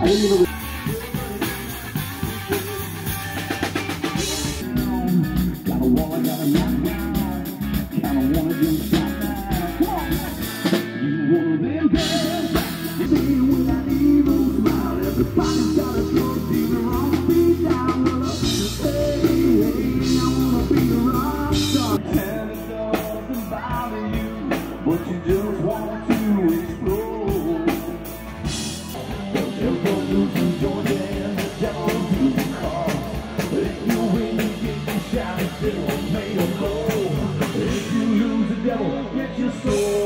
Everybody's got a drug dealer on speed down. Hey, I wanna be a rock star. And it doesn't bother you, but you just want to explode. The devil losing Georgia and the devil losing cars. If you win, you get your shot, it's still made of gold. If you lose the devil, get your soul.